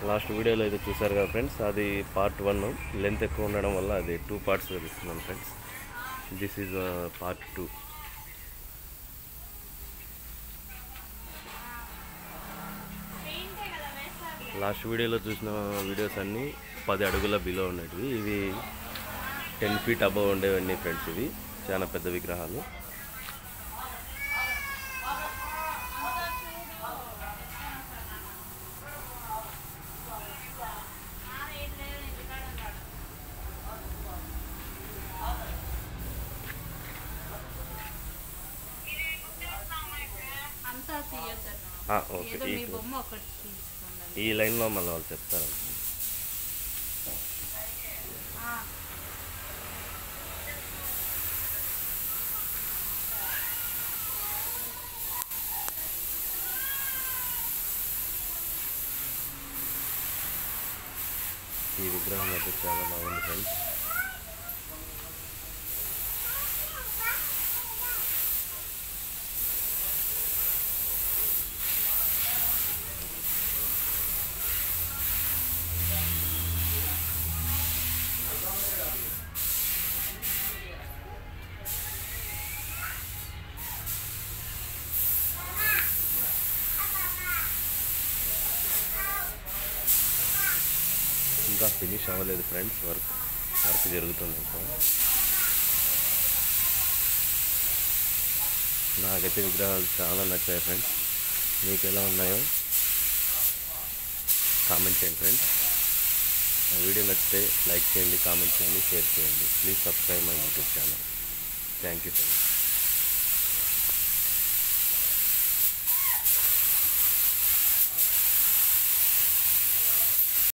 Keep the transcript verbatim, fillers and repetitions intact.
Last వీడియోలో అయితే చూసారు కదా ఫ్రెండ్స్, అది పార్ట్ వన్. లెంత్ ఎక్కువ ఉండడం వల్ల అది టూ పార్ట్స్ ఇస్తున్నాను friends. This is part two. Last వీడియోలో చూసిన వీడియోస్ అన్నీ పది అడుగుల బిలో ఉండేటివి. ఇవి టెన్ ఫీట్ అబవ్ ఉండేవన్నీ ఫ్రెండ్స్. ఇవి చాలా పెద్ద విగ్రహాలు. ఓకే, ఈ లైన్లో మళ్ళీ వాళ్ళు చెప్తారు. ఈ విగ్రహం అయితే చాలా బాగుంది ఫ్రెండ్స్. ఇంకా ఫినిష్ అవ్వలేదు ఫ్రెండ్స్. వర్క్ వర్క్ జరుగుతుంది ఇంకా. నాకైతే విగ్రహాలు చాలా నచ్చాయి ఫ్రెండ్స్. మీకు ఎలా ఉన్నాయో కామెంట్ చేయండి ఫ్రెండ్స్. ఆ వీడియో నచ్చితే లైక్ చేయండి, కామెంట్ చేయండి, షేర్ చేయండి. Please subscribe my YouTube channel. Thank you friends.